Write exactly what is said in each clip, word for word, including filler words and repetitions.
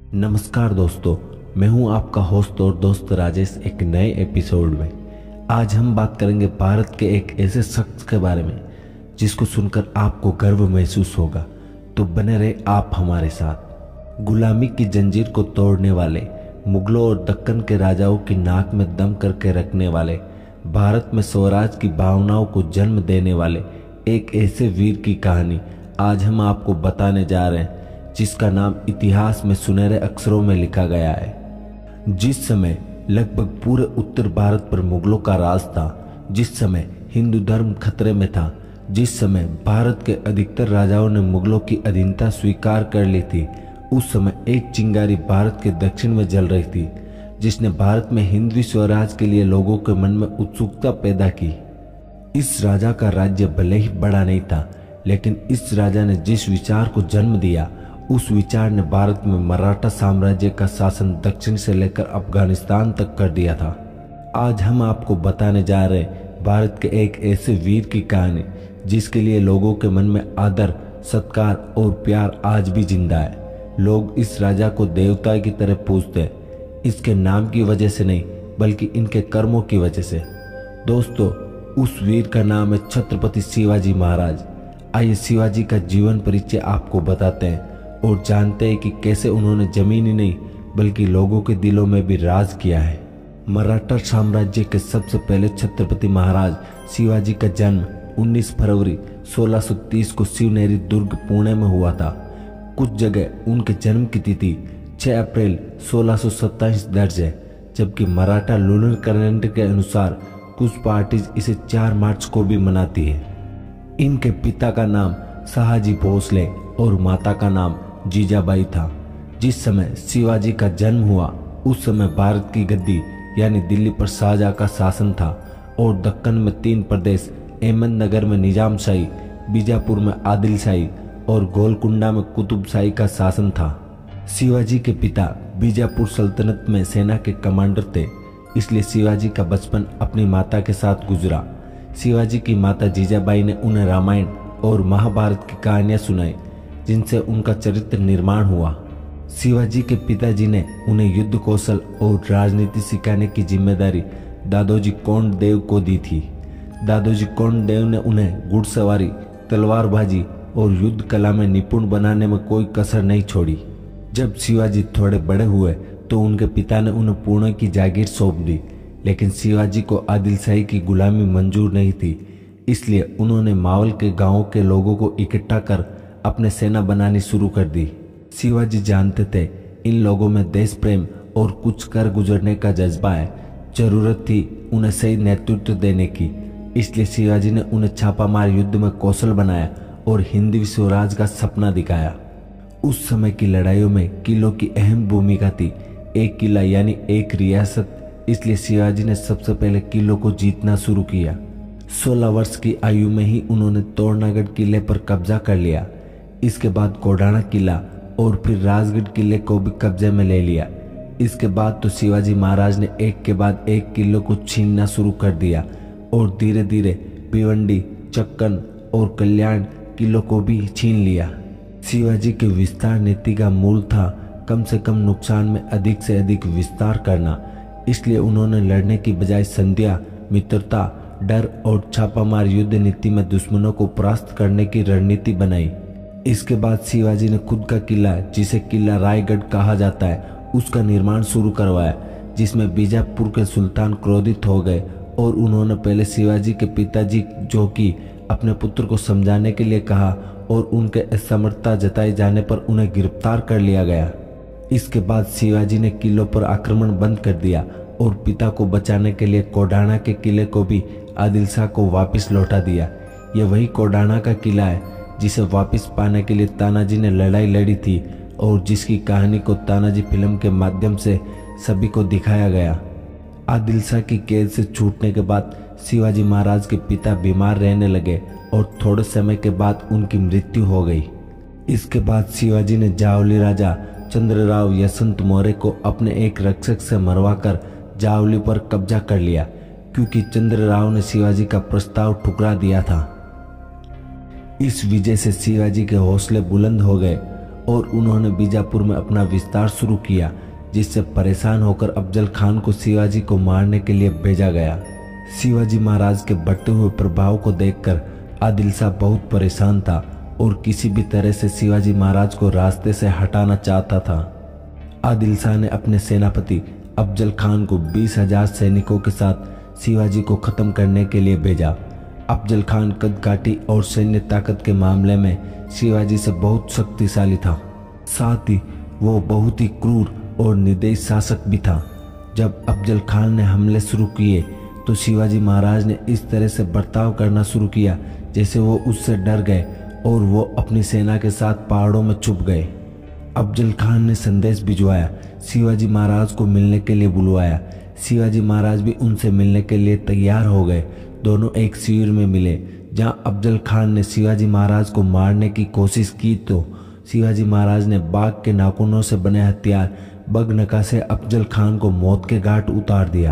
नमस्कार दोस्तों, मैं हूं आपका होस्ट और दोस्त राजेश एक नए एपिसोड में। आज हम बात करेंगे भारत के एक ऐसे शख्स के बारे में जिसको सुनकर आपको गर्व महसूस होगा। तो बने रहे आप हमारे साथ। गुलामी की जंजीर को तोड़ने वाले, मुगलों और दक्कन के राजाओं की नाक में दम करके रखने वाले, भारत में स्वराज की भावनाओं को जन्म देने वाले एक ऐसे वीर की कहानी आज हम आपको बताने जा रहे हैं, जिसका नाम इतिहास में सुनहरे अक्षरों में लिखा गया है। जिस समय लगभग पूरे उत्तर भारत पर मुगलों का राज था, जिस समय हिंदू धर्म खतरे में था, जिस समय भारत के अधिकतर राजाओं ने मुगलों की अधीनता स्वीकार कर ली थी, उस समय एक चिंगारी भारत के दक्षिण में जल रही थी, जिसने भारत में हिंदवी स्वराज के लिए लोगों के मन में उत्सुकता पैदा की। इस राजा का राज्य भले ही बड़ा नहीं था, लेकिन इस राजा ने जिस विचार को जन्म दिया, उस विचार ने भारत में मराठा साम्राज्य का शासन दक्षिण से लेकर अफगानिस्तान तक कर दिया था। आज हम आपको बताने जा रहे हैं भारत के एक ऐसे वीर की कहानी जिसके लिए लोगों के मन में आदर, सत्कार और प्यार आज भी जिंदा है। लोग इस राजा को देवता की तरह पूजते हैं, इसके नाम की वजह से नहीं बल्कि इनके कर्मों की वजह से। दोस्तों, उस वीर का नाम है छत्रपति शिवाजी महाराज। आइए शिवाजी का जीवन परिचय आपको बताते हैं और जानते हैं कि कैसे उन्होंने जमीन ही नहीं बल्कि लोगों के दिलों में भी राज किया है। मराठा साम्राज्य के सबसे पहले छत्रपति महाराज शिवाजी का जन्म उन्नीस फरवरी सोलह सौ तीस को शिवनेरी दुर्ग पुणे में हुआ था। कुछ जगह उनके जन्म की तिथि छह अप्रैल सोलह सौ सत्ताईस दर्ज है, जबकि मराठा लूनर कैलेंडर के अनुसार कुछ पार्टीज इसे चार मार्च को भी मनाती है। इनके पिता का नाम शहाजी भोसले और माता का नाम जीजाबाई था। जिस समय शिवाजी का जन्म हुआ, उस समय भारत की गद्दी यानी दिल्ली पर शाहजहां का शासन था और दक्कन में तीन प्रदेश, अहमदनगर में निजामशाही, बीजापुर में आदिलशाही और गोलकुंडा में कुतुबशाही का शासन था। शिवाजी के पिता बीजापुर सल्तनत में सेना के कमांडर थे, इसलिए शिवाजी का बचपन अपनी माता के साथ गुजरा। शिवाजी की माता जीजाबाई ने उन्हें रामायण और महाभारत की कहानियां सुनाई, जिनसे उनका चरित्र निर्माण हुआ। शिवाजी के पिताजी ने उन्हें युद्ध कौशल और राजनीति सिखाने की जिम्मेदारी दादोजी कोंडदेव को दी थी। दादोजी कोंडदेव ने उन्हें घुड़सवारी, तलवारबाजी और युद्ध कला में निपुण बनाने में कोई कसर नहीं छोड़ी। जब शिवाजी थोड़े बड़े हुए तो उनके पिता ने उन्हें पुणे की जागीर सौंप दी, लेकिन शिवाजी को आदिलशाही की गुलामी मंजूर नहीं थी, इसलिए उन्होंने मावल के गांवों के लोगों को इकट्ठा कर अपने सेना बनानी शुरू कर दी। शिवाजी जानते थे इन लोगों में देश प्रेम और कुछ कर गुजरने का जज्बा है। जरूरत थी उन्हें सही नेतृत्व देने की, इसलिए शिवाजी ने उन्हें छापामार युद्ध में कौशल बनाया और हिंदवी स्वराज का सपना दिखाया। उस समय की लड़ाइयों में किलों की अहम भूमिका थी। एक किला यानी एक रियासत, इसलिए शिवाजी ने सबसे पहले किलों को जीतना शुरू किया। सोलह वर्ष की आयु में ही उन्होंने तोरनागढ़ किले पर कब्जा कर लिया। इसके बाद कोडाना किला और फिर राजगढ़ किले को भी कब्जे में ले लिया। इसके बाद तो शिवाजी महाराज ने एक के बाद एक किलों को छीनना शुरू कर दिया और धीरे धीरे भिवंडी, चक्कन और कल्याण किलों को भी छीन लिया। शिवाजी के विस्तार नीति का मूल था कम से कम नुकसान में अधिक से अधिक विस्तार करना, इसलिए उन्होंने लड़ने की बजाय संध्या, मित्रता, डर और छापामार युद्ध नीति में दुश्मनों को परास्त करने की रणनीति बनाई। इसके बाद शिवाजी ने खुद का किला, जिसे किला रायगढ़ कहा जाता है, उसका निर्माण शुरू करवाया, जिसमें बीजापुर के सुल्तान क्रोधित हो गए और उन्होंने पहले शिवाजी के पिताजी जो कि अपने पुत्र को समझाने के लिए कहा और उनके असमर्थता जताए जाने पर उन्हें गिरफ्तार कर लिया गया। इसके बाद शिवाजी ने किलों पर आक्रमण बंद कर दिया और पिता को बचाने के लिए कोडाना के किले को भी आदिलशाह को वापस लौटा दिया। यह वही कोडाना का किला है जिसे वापस पाने के लिए तानाजी ने लड़ाई लड़ी थी और जिसकी कहानी को तानाजी फिल्म के माध्यम से सभी को दिखाया गया। आदिलशाह की कैद से छूटने के बाद शिवाजी महाराज के पिता बीमार रहने लगे और थोड़े समय के बाद उनकी मृत्यु हो गई। इसके बाद शिवाजी ने जावली राजा चंद्रराव यशवंत मौर्य को अपने एक रक्षक से मरवाकर जावली पर कब्जा कर लिया, क्योंकि चंद्रराव ने शिवाजी का प्रस्ताव ठुकरा दिया था। इस विजय से शिवाजी के हौसले बुलंद हो गए और उन्होंने बीजापुर में अपना विस्तार शुरू किया, जिससे परेशान होकर अफजल खान को शिवाजी को मारने के लिए भेजा गया। शिवाजी महाराज के बढ़ते हुए प्रभाव को देखकर आदिल शाह बहुत परेशान था और किसी भी तरह से शिवाजी महाराज को रास्ते से हटाना चाहता था। आदिल शाह ने अपने सेनापति अफजल खान को बीस हजार सैनिकों के साथ शिवाजी को खत्म करने के लिए भेजा। अफजल खान कदकाठी और सैन्य ताकत के मामले में शिवाजी से बहुत शक्तिशाली था, साथ ही वो बहुत ही क्रूर और निर्दयी शासक भी था। जब अफजल खान ने हमले शुरू किए तो शिवाजी महाराज ने इस तरह से बर्ताव करना शुरू किया जैसे वो उससे डर गए और वो अपनी सेना के साथ पहाड़ों में छुप गए। अफजल खान ने संदेश भिजवाया, शिवाजी महाराज को मिलने के लिए बुलवाया। शिवाजी महाराज भी उनसे मिलने के लिए तैयार हो गए। दोनों एक शिविर में मिले। जहां अफजल खान ने शिवाजी महाराज को मारने की कोशिश की तो शिवाजी महाराज ने बाघ के नाखूनों से बने हथियार बगनका से अफजल खान को मौत के घाट उतार दिया।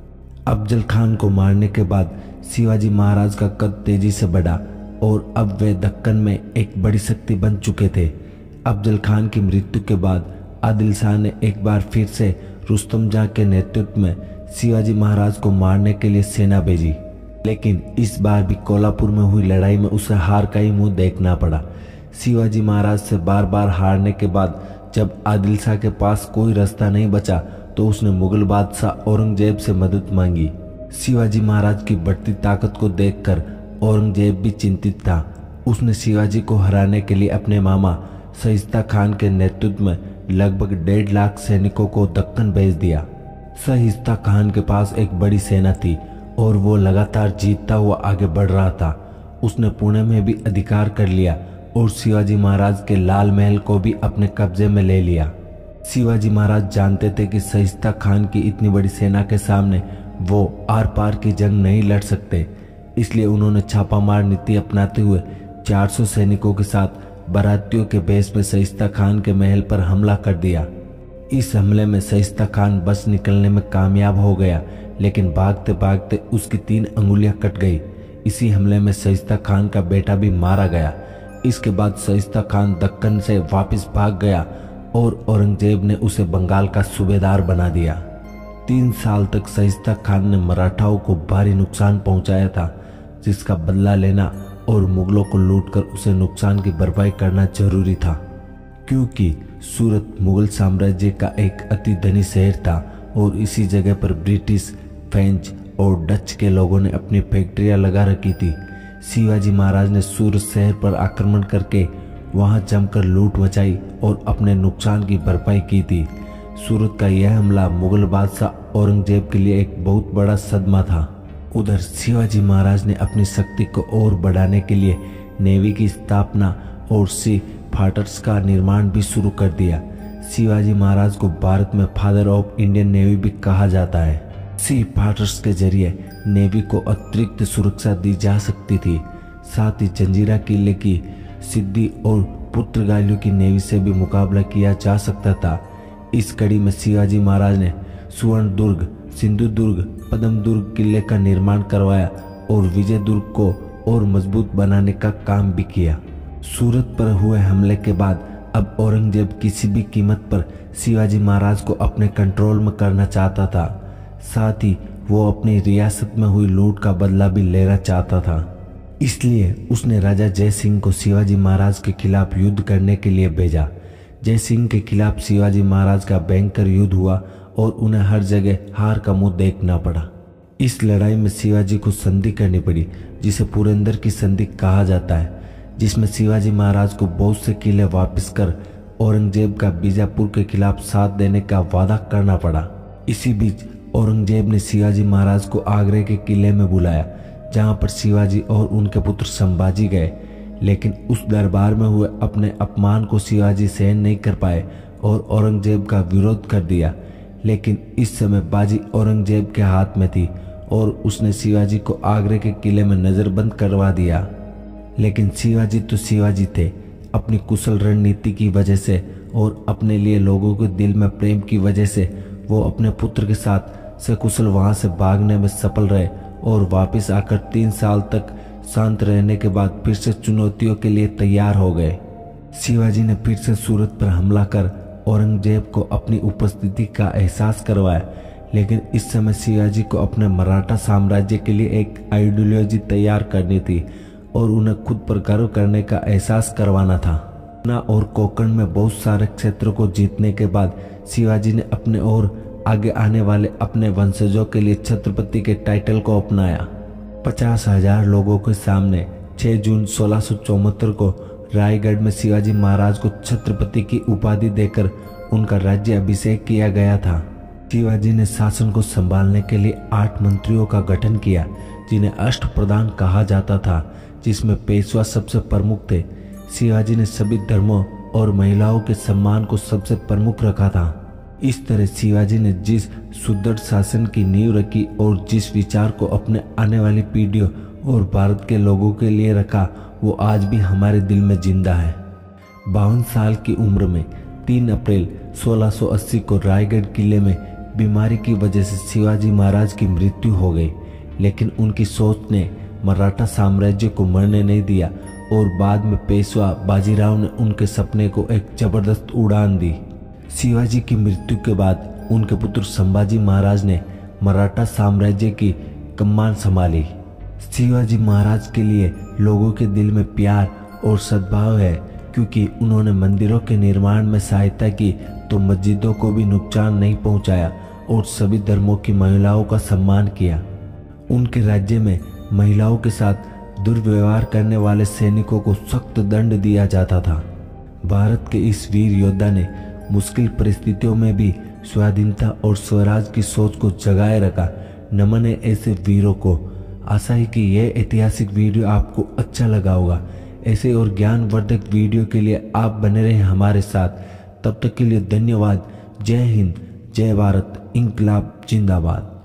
अफजल खान को मारने के बाद शिवाजी महाराज का कद तेजी से बढ़ा और अब वे दक्कन में एक बड़ी शक्ति बन चुके थे। अफजल खान की मृत्यु के बाद आदिल शाह ने एक बार फिर से रुस्तम जहां के नेतृत्व में शिवाजी महाराज को मारने के लिए सेना भेजी, लेकिन इस बार भी कोल्हापुर में हुई लड़ाई में उसे हार का ही मुंह देखना पड़ा। शिवाजी महाराज से बार बार हारने के बाद जब आदिल शाह के पास कोई रास्ता नहीं बचा तो उसने मुगल बादशाह औरंगजेब से मदद मांगी। शिवाजी महाराज की बढ़ती ताकत को देखकर औरंगजेब भी चिंतित था। उसने शिवाजी को हराने के लिए अपने मामा शाइस्ता खान के नेतृत्व में लगभग डेढ़ लाख सैनिकों को दक्कन भेज दिया। शाइस्ता खान के पास एक बड़ी सेना थी और वो लगातार जीतता हुआ आगे बढ़ रहा था। उसने पुणे में भी अधिकार कर लिया और शिवाजी महाराज के लाल महल को भी अपने कब्जे में ले लिया। शिवाजी महाराज जानते थे कि शाइस्ता खान की इतनी बड़ी सेना के सामने वो आर पार की जंग नहीं लड़ सकते, इसलिए उन्होंने छापामार नीति अपनाते हुए चार सौ सैनिकों के साथ बारातियों के भेष में शाइस्ता खान के महल पर हमला कर दिया। इस हमले में शाइस्ता खान बच निकलने में कामयाब हो गया, लेकिन भागते भागते उसकी तीन अंगुलियां कट गई। इसी हमले में शाइस्ता खान का बेटा भी मारा गया। इसके बाद शाइस्ता खान दक्कन से वापस भाग गया और औरंगजेब ने उसे बंगाल का सूबेदार बना दिया। तीन साल तक शाइस्ता खान ने मराठाओं को भारी नुकसान पहुंचाया था, जिसका बदला लेना और मुगलों को लूटकर उसे नुकसान की भरपाई करना जरूरी था, क्योंकि सूरत मुगल साम्राज्य का एक अति धनी शहर था और इसी जगह पर ब्रिटिश, फ्रेंच और डच के लोगों ने अपनी फैक्ट्रियां लगा रखी थी। शिवाजी महाराज ने सूरत शहर पर आक्रमण करके वहां जमकर लूट मचाई और अपने नुकसान की भरपाई की थी। सूरत का यह हमला मुगल बादशाह औरंगजेब के लिए एक बहुत बड़ा सदमा था। उधर शिवाजी महाराज ने अपनी शक्ति को और बढ़ाने के लिए नेवी की स्थापना और सी फाइटर्स का निर्माण भी शुरू कर दिया। शिवाजी महाराज को भारत में फादर ऑफ इंडियन नेवी भी कहा जाता है। सी फाइटर्स के जरिए नेवी को अतिरिक्त सुरक्षा दी जा सकती थी। साथ ही जंजीरा किले की सिद्धि और पुर्तगालियों की नेवी से भी मुकाबला किया जा सकता था। इस कड़ी में शिवाजी महाराज ने सुवर्ण दुर्ग, सिंधुदुर्ग, पद्मदुर्ग किले का निर्माण करवाया और विजय दुर्ग को और मजबूत बनाने का काम भी किया। सूरत पर हुए हमले के बाद अब औरंगजेब किसी भी कीमत पर शिवाजी महाराज को अपने कंट्रोल में करना चाहता था। साथ ही वो अपनी रियासत में हुई लूट का बदला भी लेना चाहता था। इसलिए उसने राजा जय सिंह को शिवाजी महाराज के खिलाफ युद्ध करने के लिए भेजा। जय सिंह के खिलाफ शिवाजी महाराज का भयंकर युद्ध हुआ और उन्हें हर जगह हार का मुंह देखना पड़ा। इस लड़ाई में शिवाजी को संधि करनी पड़ी, जिसे पुरंदर की संधि कहा जाता है, जिसमें शिवाजी महाराज को बहुत से किले वापस कर औरंगजेब का बीजापुर के खिलाफ साथ देने का वादा करना पड़ा। इसी बीच औरंगजेब ने शिवाजी महाराज को आगरे के किले में बुलाया, जहां पर शिवाजी और उनके पुत्र संभाजी गए, लेकिन उस दरबार में हुए अपने अपमान को शिवाजी सहन नहीं कर पाए और औरंगजेब का विरोध कर दिया। लेकिन इस समय बाजी औरंगजेब के हाथ में थी और उसने शिवाजी को आगरे के किले में नजरबंद करवा दिया। लेकिन शिवाजी तो शिवाजी थे। अपनी कुशल रणनीति की वजह से और अपने लिए लोगों के दिल में प्रेम की वजह से वो अपने पुत्र के साथ सकुशल वहां से भागने में सफल रहे और वापस आकर तीन साल तक शांत रहने के बाद फिर से चुनौतियों के लिए तैयार हो गए। शिवाजी ने फिर से सूरत पर हमला कर औरंगजेब को अपनी उपस्थिति का एहसास करवाया, लेकिन इस समय शिवाजी को अपने मराठा साम्राज्य के लिए एक आइडियोलॉजी तैयार करनी थी और उन्हें खुद पर गर्व करने का एहसास करवाना था। पटना और कोंकण में बहुत सारे क्षेत्रों को जीतने के बाद शिवाजी ने अपने और आगे आने वाले अपने वंशजों के लिए छत्रपति के टाइटल को अपनाया। पचास हजार लोगों के सामने छह जून सोलह सौ चौहत्तर को रायगढ़ में शिवाजी महाराज को छत्रपति की उपाधि देकर उनका राज्य अभिषेक किया गया था। शिवाजी ने शासन को संभालने के लिए आठ मंत्रियों का गठन किया, जिन्हें अष्टप्रधान कहा जाता था, जिसमें पेशवा सबसे प्रमुख थे। शिवाजी ने सभी धर्मों और महिलाओं के सम्मान को सबसे प्रमुख रखा था। इस तरह शिवाजी ने जिस सुदृढ़ शासन की नींव रखी और जिस विचार को अपने आने वाली पीढ़ियों और भारत के लोगों के लिए रखा, वो आज भी हमारे दिल में जिंदा है। बावन साल की उम्र में तीन अप्रैल सोलह सौ अस्सी को रायगढ़ किले में बीमारी की वजह से शिवाजी महाराज की मृत्यु हो गई, लेकिन उनकी सोच ने मराठा साम्राज्य को मरने नहीं दिया और बाद में पेशवा बाजीराव ने उनके सपने को एक जबरदस्त उड़ान दी। शिवाजी की मृत्यु के बाद उनके पुत्र संभाजी महाराज ने मराठा साम्राज्य की कमान संभाली। शिवाजी महाराज के लिए लोगों के दिल में प्यार और सद्भाव है, क्योंकि उन्होंने मंदिरों के निर्माण में सहायता की तो मस्जिदों को भी नुकसान नहीं पहुंचाया और सभी धर्मों की महिलाओं का सम्मान किया। उनके राज्य में महिलाओं के साथ दुर्व्यवहार करने वाले सैनिकों को सख्त दंड दिया जाता था। भारत के इस वीर योद्धा ने मुश्किल परिस्थितियों में भी स्वाधीनता और स्वराज की सोच को जगाए रखा। नमन है ऐसे वीरों को। आशा है कि यह ऐतिहासिक वीडियो आपको अच्छा लगा होगा। ऐसे और ज्ञानवर्धक वीडियो के लिए आप बने रहें हमारे साथ। तब तक के लिए धन्यवाद। जय हिंद, जय भारत, इंकलाब जिंदाबाद।